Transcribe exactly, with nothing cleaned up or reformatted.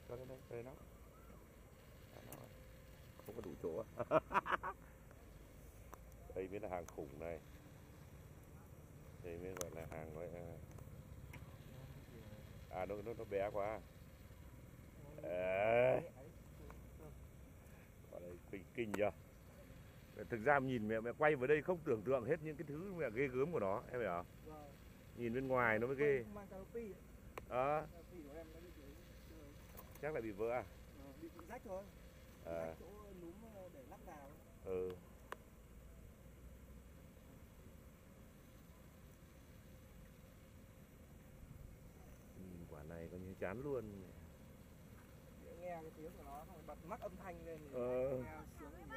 Cho lên đây, đây nó. Nó không có đủ chỗ. Đây mới là hàng khủng này. Đây mới gọi là hàng gọi là... À nó nó, nó bé quá. À. Ở đây kinh kinh chưa? Thực ra nhìn mẹ mẹ quay vào đây không tưởng tượng hết những cái thứ mẹ ghê gớm của nó, em hiểu không? Vâng. Nhìn bên ngoài nó mới ghê. Ờ. Chắc là bị vỡ à? Bị rách thôi. À. Rách chỗ núm để lắp vào. Ừ. Nhìn quả này coi như chán luôn. Để nghe cái tiếng của nó bật mắt âm thanh lên thì ờ. nghe sướng.